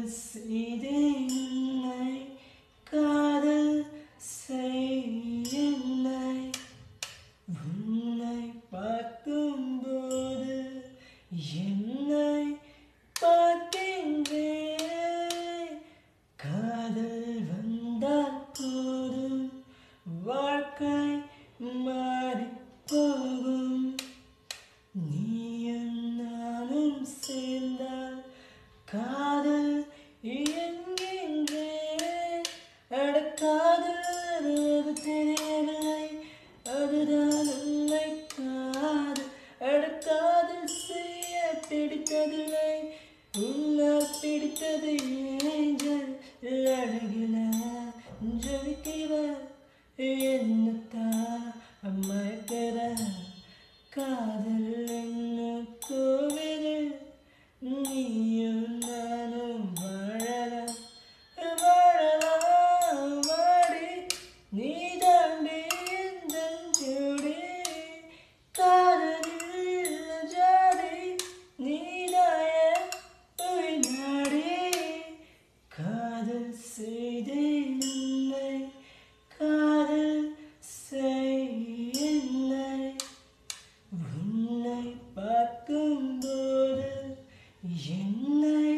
செய்தேன் உன்னை காதல் செய்யலை உன்னை பார்க்கும்போது என்னை பார்க்கின்றேன் காதல் வந்தால் போதும் வாழ்க்கை மாறிப் போகும் நீயும் நானும் சேர்ந்தால் காதல் என்கின்றேன் அட காதல் அது தெரியவில்லை அதுதான் உன்னை காதல் அட காதல் செய்ய பிடித்ததில்லை உன்னால் பிடித்தது ஏஞ்சல் அழகில ஜொலிக்கிற என்னத்தான் மயக்கிற காதல் என்னும் கோவிலில் நீயும் நானும் வாழலாம் வாழலாம் வாடி நீ தாண்டி இந்த ஜோடி காதலில் ஜாடி நீதாய நாடி காதல் செய்தேன் உன்னை காதல் செய்யலை உன்னை பார்க்கும்போது என்னை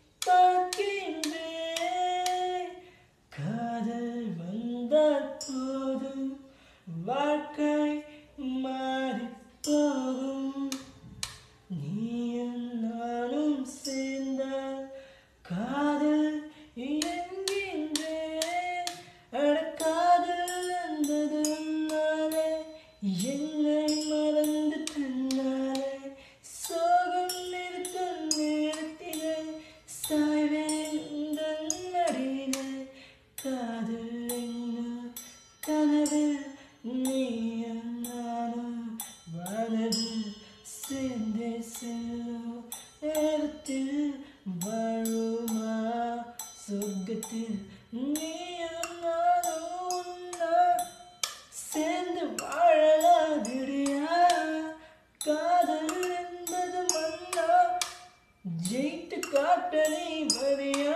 பார்க்கின்றேன் காதல் வந்தால் போதும் வாழ்க்கை மாறிப் போகும் நீயும் நானும் சேர்ந்தால் காதல் என்கின்றேன் அட காதல் வந்தது உன்னாலே என்னை மறந்து தன்னாலே சோகம் இருக்கும் நேரத்திலே சாய்வேன் உந்தன் அடியிலே காதல் என்னும் கனவில் நீயும் நானும் வானது சேர்ந்தே செல்லும் நேரத்தில் வாழுமா சொர்க்கத்தில் நீயும் நானும் ஒன்னா சேர்ந்து வாழலாம் விடியா காதல் என்பது மன்னா ஜெயித்து காட்ட நீ வரியா